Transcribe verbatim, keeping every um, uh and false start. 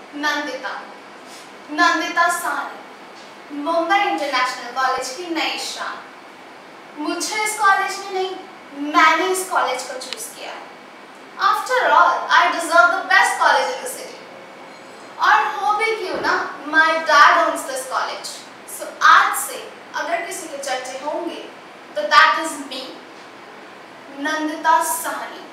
Nandita Nandita Sahni, Mumbai international college की नई शान। मुझे इस कॉलेज ने नहीं, मैंने इस कॉलेज को चूज किया। After all I deserve the best college in the city. और हो भी क्यों ना, my dad owns this college. So आज से अगर किसी के चर्चे होंगे तो that is me, Nandita Sahni.